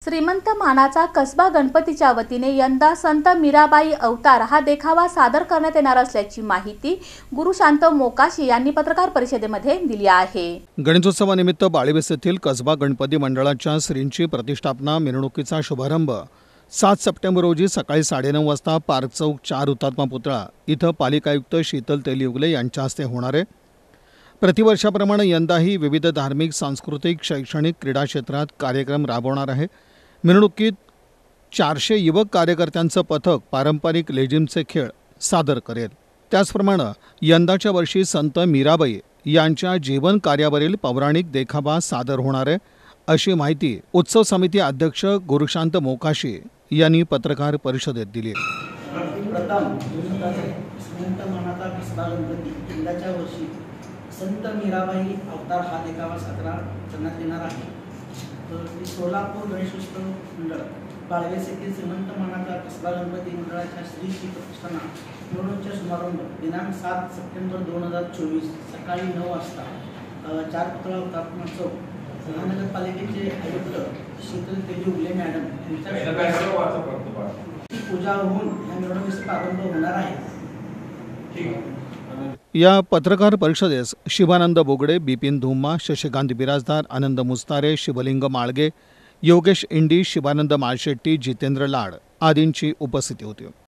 श्रीमंत मानाचा कसबा गणपतीच्या वतीने यंदा संत मीराबाई अवतार हा देखावा सादर करण्यात येणार असल्याची माहिती गुरुशांत मोकाशी यांनी पत्रकार परिषदेमध्ये दिली आहे। गणेशोत्सवानिमित्त बाळेवेस येथील कसबा गणपती मंडळाच्या श्रींची प्रतिष्ठापना मिरवणुकीचा शुभारंभ 7 सप्टेंबर रोजी सकाळी 9:30 वाजता पार्क चौक 4 हुतात्मा पुतळा इथं पालिका आयुक्त शीतल तेलियुगले यांच्या हस्ते होणार आहे। प्रतिवर्षाप्रमाणे यंदाही विविध धार्मिक, सांस्कृतिक, शैक्षणिक, क्रीडा क्षेत्रात कार्यक्रम राबवणार आहे। मिरवणुकीत 400 युवक कार्यकर्त्यांचं पथक पारंपरिक लेझिमचे खेळ सादर करेल। त्याचप्रमाणे यंदाच्या वर्षी संत मीराबाई यांच्या जीवन कार्यावरील पौराणिक देखावा सादर होणार आहे, अशी माहिती उत्सव समिती अध्यक्ष गुरुशांत मोकाशी यांनी पत्रकार परिषदेत दिली। संत मीराबाई अवतार हा देखावा साजरा करण्यात येणार आहे। सोलापूर गणेशोत्सव मंडळ बाळवेस येथील श्रीमंत मानाचा कसबा गणपती मंडळाच्या श्रीची प्रतिष्ठापना मिरवणुकीचा शुभारंभ दिनांक 7 सप्टेंबर 2024 सकाळी 9 वाजता 4 पुतळा हुतात्मा चौक महानगरपालिकेचे आयुक्त शीतल तेलियुगले मॅडम यांच्या पूजा होऊन या मिरवणुकीचा प्रारंभ होणार आहे। या पत्रकार परिषदेस शिवानंद बोगडे, बिपिन धुम्मा, शशिकांत बिराजदार, आनंद मुस्तारे, शिवलिंग माळगे, योगेश इंडी, शिवानंद माळशेट्टी, जितेंद्र लाड आदींची उपस्थिती होती।